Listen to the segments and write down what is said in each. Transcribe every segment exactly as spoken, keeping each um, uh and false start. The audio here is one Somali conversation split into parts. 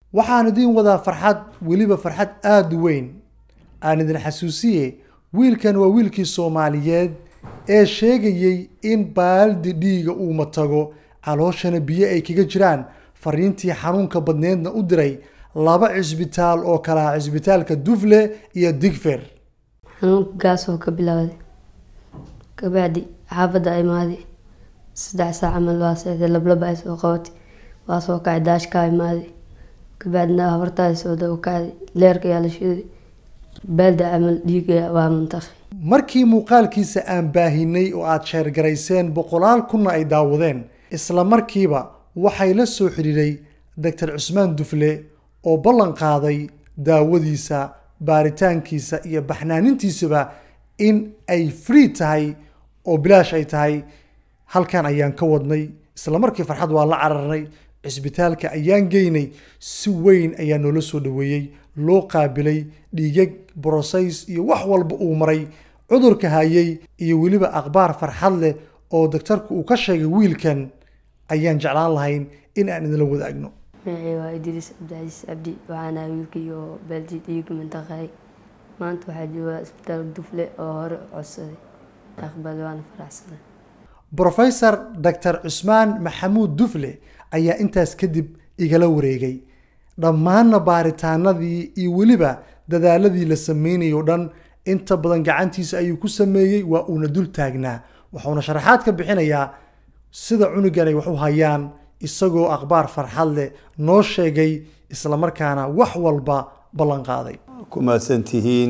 waxaan idin wadaa farxad weliba farxad aad u weyn aan idin xasuusiye wiilkan waa wiilkii Soomaaliyeed ee sheegayay in baaldi dhiiga uu matago calooshana biyo ay kaga jiraan fariintii xanuunka badneedna u diray laba cisbitaal oo kala cisbitaalka Dufle iyo Digfer xanuunkaas oo ka bilowday kabacdi xaafada ay maadi saddex saac amal waa seexday lablaba ay soo qabatay waa soo kacay daashka ay maadi kabacdina habartaay soo daw kacay leerka yaa la shiday baaldi amal dhiiga waa mantaqay markii muuqaalkiisa aan baahinay oo aad sheer garayseen boqolaal kunna ay daawadeen isla markiiba waxay la soo xiriiray Doctor Cusmaan Dufle oo ballan qaaday daawadiisa baaritaankiisa iyo baxnaanintiisaba in ay free tahay oo bilaash ay tahay halkan ayaan ka wadnay isla markii farxad waa la cararnay cisbitaalka ayaan geynay si weyn ayaa noola soo dhaweeyay loo qaabilay dhiigag process iyo wax walba uu maray cudurka hayay iyo waliba aqbaar farxad leh oo doctorku uu ka sheegay wiilkan ayaan jeclaan lahayn in aan idin la wadaagno waa Idris Abdiaziz Abdi waxaana wiilkiyo baaldi dhiig mantaqay maanta waxaa joogaa isbitaalka Dufle oo hore codsaday aqbal waan faraxsanahay Professor Doctor Cusmaan Maxamuud Dufle ayaa intaas kadib igala wareegay dhammaan baaritaanadii iyo waliba dadaaladii la sameeyay dhan inta badan gacantiisa ayuu ku sameeyay waa una dul taagnaa wuxuuna sharaxaad ka bixinayaa sida cunugan ay wax u hayaan isagoo aqbaar farxad leh noo sheegay isla markaana wax walba ballan qaaday kuma santihiin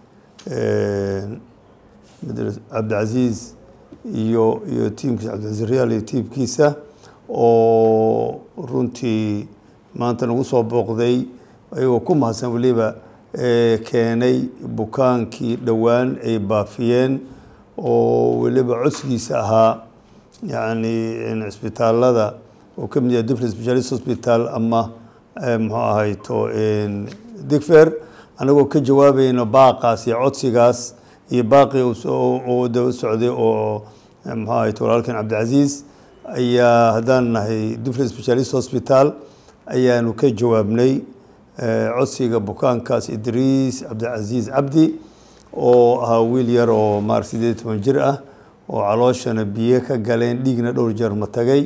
ee Abdiaziz iyo iyo teamkiisa Abdiaziz Real iyo teamkiisa oo runtii maanta nagu soo booqday ayuu ku mahadsan waliba ee keenay bukaankii dhawaan ay baafiyeen oo waliba codsigiisa ahaa yani in isbitaalada oo kamid yahay Dufle Specialist Hospital ama muxuu ahay to in Digfer anagoo ka jawaabayno baaqaas iyo codsigaas iyo baaqi oo daba socday oo muxuu ahay to walaalkan Abdiaziz ayaa hadaan nahay Dufle Specialist Hospital ayaanu ka jawaabnay codsiga bukaankaas Idris Abdiaziz Abdi oo ahaa wiil yar oo maar sideed iyo toban jir ah oo calooshana biyo ka galeen dhiigna dhowr jeer ma tagay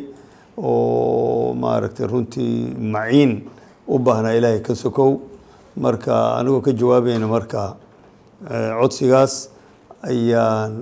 oo maaragtay runtii maciin u baahnaa ilaahay ka sokow marka anigoo ka jawaabayna marka codsigaas ayaan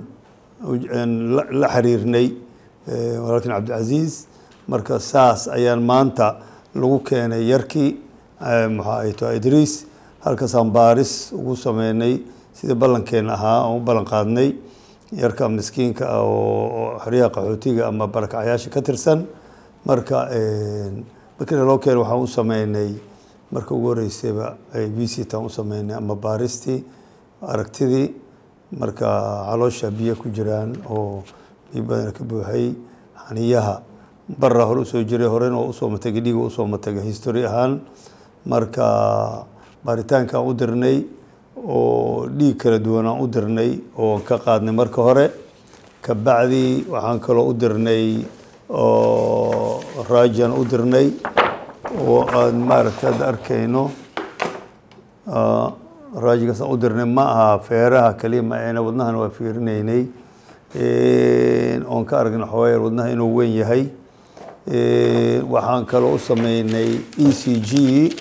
la xiriirnay walaalkan Abdiaziz marka saas ayaan maanta lagu keenay yarkii maxaa ay tahay Idris halkaasaan baaris ugu sameynay sida ballankeena ahaa oo ballan qaadnay yarka miskiinka oo xariiqa qaxootiga ama barakacayaasha ka tirsan marka ee markii loo keenay waxaan u sameynay marka ugu horeysayba ay visit u sameynay ama baaristi aragtidii marka caloosha biyo ku jiraan oo ibada ka buuxay xaniyaha barra hore soo jiray horena oo soo matagay dhiig oo soo matagay history ahaan marka baaritaanka u dirnay oo dhiig kala duwan aan u dirnay oo ka qaadnay marka hore ka bacdi waxaan kale u dirnay oo raajan u dirnay oo aan maaragtay arkayno ah raajigaas u dirnay ma aha feeraha kaliya ma ayna wadnahan waa fiirinaynay ee on ka aragna xooyar wadnaha inuu weyn yahay ee waxaan kale u sameynay E C G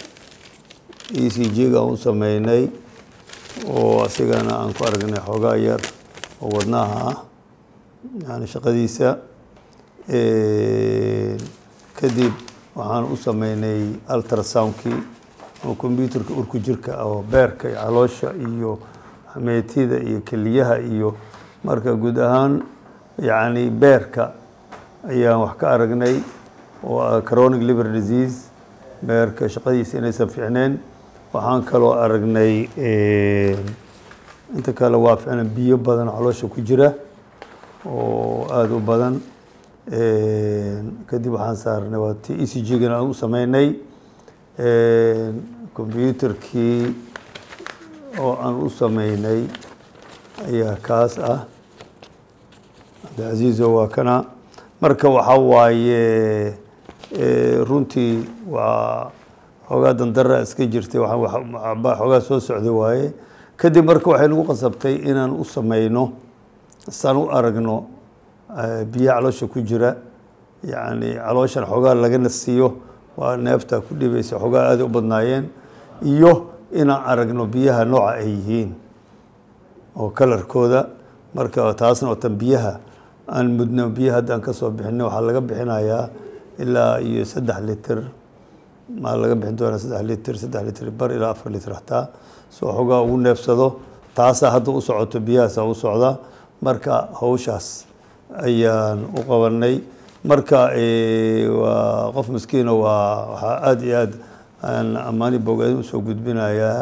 E C G ga u sameynay oo asigana aan ku aragnay xoogaa yar oo wadnaha ah yani shaqadiisa ee kadib waxaan u sameynay ultrasoundkii oo computerka urku jirka oo beerka iyo caloosha iyo xameetida iyo kaliyaha iyo marka guud ahaan yani beerka ayaan wax ka aragnay oo chronic liver disease beerka shaqadiisa inaysan fiicneen waxaan kaloo aragnay ee inta kale waa fiicnaan biyo badan caloosha ku jira oo aad u badan ee kadib waxaan saarnay waa E C G gana u sameynay ee computerkii oo aan u sameynay ayaa kaas ah Abdiaziz waa kana marka waxa waaye ee runtii waa xoogaa dandara iska jirtay waxaan xoogaa soo socday waaye kadib marka waxay nagu qasabtay inaan u samayno saan u aragno biyo caloosha ku jira yacni calooshan xoogaa laga nasiyo waa neefta ku dhibaysa xoogaa aad u badnaayeen iyo inaan aragno biyaha nooca ay yihiin oo kalarkooda marka taasna oo tan biyaha aan mudno biyaha haddaan ka soo bixinay waxaa laga bixinayaa ilaa iyo saddex litir maa laga bixin doonaa saddex litir saddex litir bar ilaa afar litir hataa soo xoogaa ugu neefsado taasaa hadda u socoto biyahaasaa u socda marka hawshaas ayaan u qabanay marka waa qof miskiina waa waxaa aada iyo aad aan ammaani bogaadin usoo gudbinayaa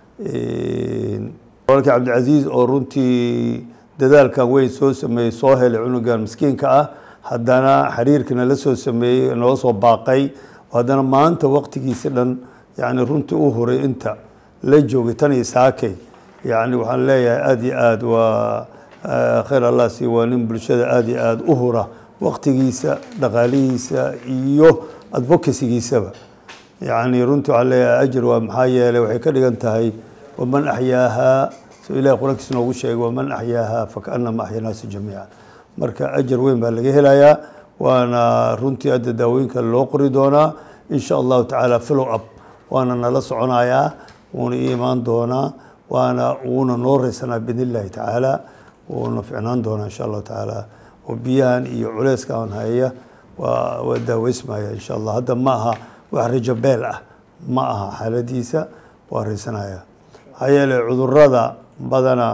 walaalkii cabdilcasiis oo runtii dadaalkan weyn soo sameeyey soo helay cunugan miskiinka ah haddana xiriirkana la soo sameeyey noo soo baaqay haddana maanta waqtigiisa dhan yacni runtii u huray inta la joogay tan iyo saakay yacni waxaan leeyahay aada iyo aad waa khayr allah sii waa nin bulshada aada iyo aada u hura waqtigiisa dhaqaalihiisa iyo advocacygiisaba yacni runtii waxaan leeyahay ajir waa maxaa yeelay waxay ka dhigan tahay waman axyaahaa soo ilahi qur-aankiisa noogu sheegay waman axyaahaa fakaannama axya naasa jamiica marka ajar weyn baa laga helayaa waana runtii hadda daawooyinka loo qori doonaa in sha allahu tacaala follow up waana nala soconayaa wuuna ii imaan doonaa waana wuuna noo reysanaa biidn illahi tacaala wuuna ficnaan doonaa insha allahu tacaala oo biyahan iyo culeyska aan haya waa waa daaweysmaya insha allah hadda ma aha wax rajo beel ah ma aha xaaladiisa waa reysanaya maxaa yeelay cudurada badana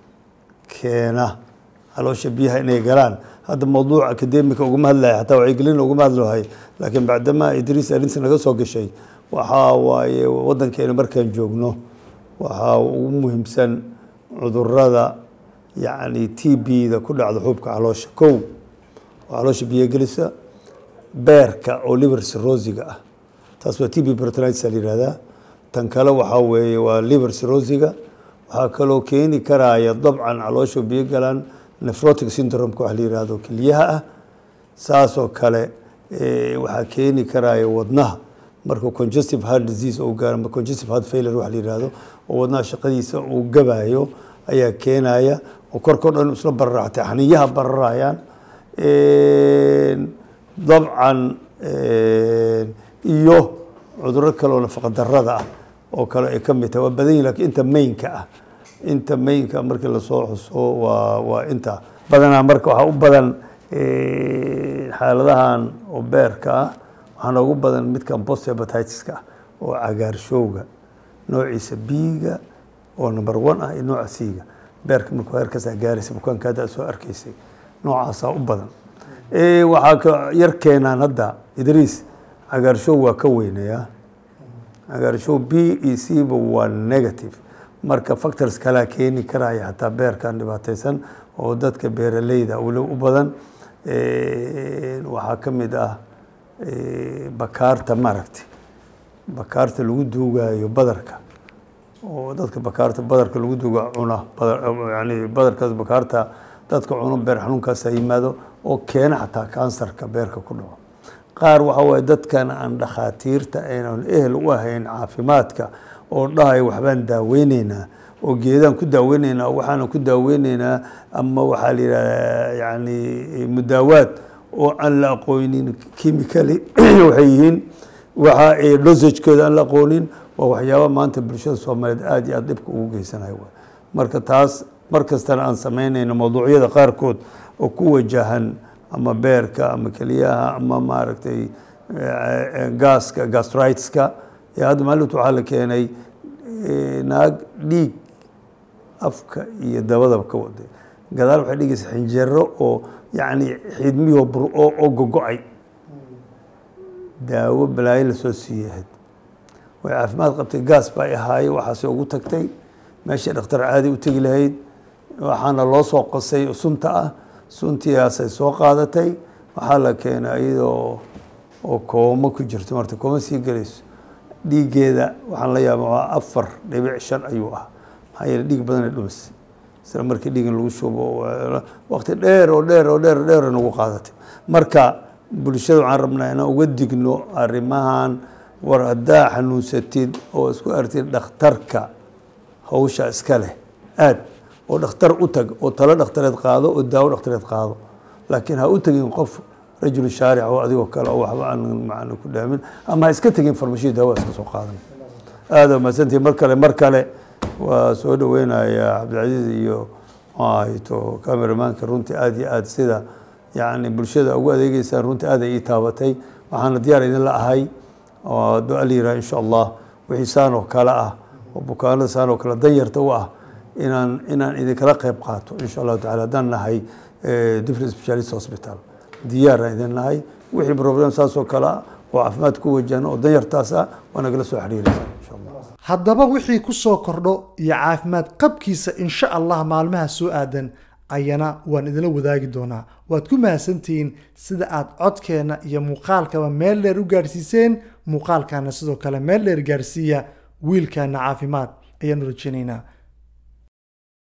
keena caloosha biyaha inay galaan hadda mawduuc academica uguma hadlaya xataa wacyigelin uguma hadlahay laakiin bacdama idriis arrinta naga soo gashay waxaa waaye waddankeena markaan joogno waxaa ugu muhiimsan cudurada yacni t b-da ku dhacda xuubka caloosha kow waa caloosha biyogelisa beerka oo liver cirrhosiga ah taas waa t b peritonitis la yihahdaa tan kale waxaa weeye waa liver cirrhosiga waxaa kaloo keeni karaya dabcan caloosha biyo galaan nephrotic syndromeka wax la yihahdo keliyaha ah saasoo kale waxaa keeni karaya wadnaha marka congestive heart disease uu gaaro ama congestive heart failure wax la yihahdo oo wadnaha shaqadiisa uu gabayo ayaa keenaya oo korkoo dhan isla bararaxtay xaniyaha bararayaan dabcan iyo cuduro kale oo nafaqa darada ah oo kale ay ka mid tahay waa badan yihin lakin inta mainka ah inta mainka markii lasoo xuso waa waa inta badanaa marka waxaa u badan xaaladahan oo beerka ah waxaana ugu badan midkan post hepatitiska ah oo cagaarshowga noociisa biiga oo number one ah iyo nooca c-ga beerka markuu heerkaasaa gaaraysa bukaanka hadda soo arkaysay noocaasaa u badan waxaa ka yar keenaan hadda idriis cagaarshow waa ka weynayaa cagaarshow b e c ba waa negative marka factors kalaa keeni karaya xataa beerkan dhibaataysan oo dadka beeraleyda weli u badan waxaa ka mid ah bakaarta maaragtay bakaarta lagu duugayo badarka oo dadka bakaarta badarka lagu duuga cuna yani badarkaas bakaarta dadka cuno beer xanuunkaasa yimaado oo keena xataa kansarka beerka ku dhaco qaar waxa waaye dadkan aan dhakhaatiirta aynan ehel u ahayn caafimaadka oo dhahay waxbaan daaweyneynaa oo geedaan ku daaweyneynaa waxaana ku daaweyneynaa ama waxaa la yidhahdaa yani mudaawaad oo aan la aqoonin chemically waxay yihiin waxa dosagekooda aan la aqoonin waa waxyaaba maanta bulshada soomaaliyeed aada iyo aada dhibka ugu geysanayo marka taas mar kastana aan samaynayno mawduucyada qaarkood oo ku wajahan ama beerka ama keliyaha ama maaragtay gaaska gastriteska yaa hadda maalinta waxaa la keenay naag dhiig afka iyo dabadaba ka waday gadaal waxay dhigaysa xinjero oo yacni xidmihoo bur oo gogo-ay daawo balaayo lasoo siiyahayd way caafimaad qabtay gaas baa ahaaye waxaase ugu tagtay meeshii dhakhtar caadi u tegi lahayd waxaana loo soo qosay sunta ah suntiyaasay soo qaadatay waxaa la keenay iyadoo oo koomo ku jirto marta kooma sii gelayso dhiiggeeda waxaan la yaaba waa afar dhibic shan ayuu ah maxaa yeele dhiig badanay dhumis isla markii dhiigan lagu shubo waqti dheer oo dheer oo dheer dheer nagu qaadatay marka bulshada waxaan rabnaa inaan uga digno arrimahan war haddaa xanuunsatid oo isku artid dhakhtarka hawsha iska leh aad oo dhakhtar u tag oo talo dhakhtareed qaado oo daawo dhakhtareed qaado laakiin ha u tagin qof rajul shaaric oo adigoo kale oo waxba aan macna ku dhaamin ama ha iska tagin farmashiyo daawo iska soo qaadan aad ma santii mar kale mar kale waa soo dhaweynaya Cabdilcaziz iyo ayto cameramanka runtii aad iyo aad sida يعني bulshada ugu adeegaysan runtii aad ay taabatay waxaan diyaar idin la ahay oo du'a liira insha Allah wixii saan oo kala ah oo bukaanada saan oo kala danyarta u ah inaan inaan idin kala qayb qaato insha Allah taala dan nahay different specialist hospital diyaar idin nahay wixii problem saas oo kala oo caafimaad ku wajahan oo danyartaas ah wana kala soo xiriiraysan insha Allah haddaba wixii ku soo kordho iyo caafimaad qabkiisa insha Allah maalmaha soo aadan ayana waan idin wadaagi doonaa waad ku mahadsantihiin sida aad codkeena iyo muuqaalkaba meel dheer u gaarsiiseen muuqaalkana sidoo kale meel dheer gaarsiiya wiilkana caafimaad ayaan rajaynaynaa